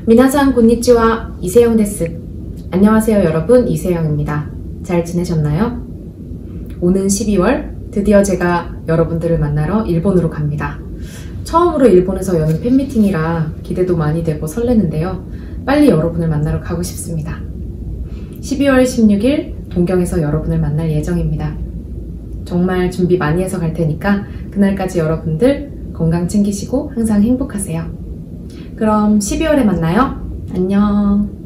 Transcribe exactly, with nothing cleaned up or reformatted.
미나상 곤니치와 이세영 데스. 안녕하세요 여러분, 이세영입니다. 잘 지내셨나요? 오는 십이월 드디어 제가 여러분들을 만나러 일본으로 갑니다. 처음으로 일본에서 여는 팬미팅이라 기대도 많이 되고 설레는데요. 빨리 여러분을 만나러 가고 싶습니다. 십이월 십육일 동경에서 여러분을 만날 예정입니다. 정말 준비 많이 해서 갈 테니까 그날까지 여러분들 건강 챙기시고 항상 행복하세요. 그럼 십이월에 만나요. 안녕.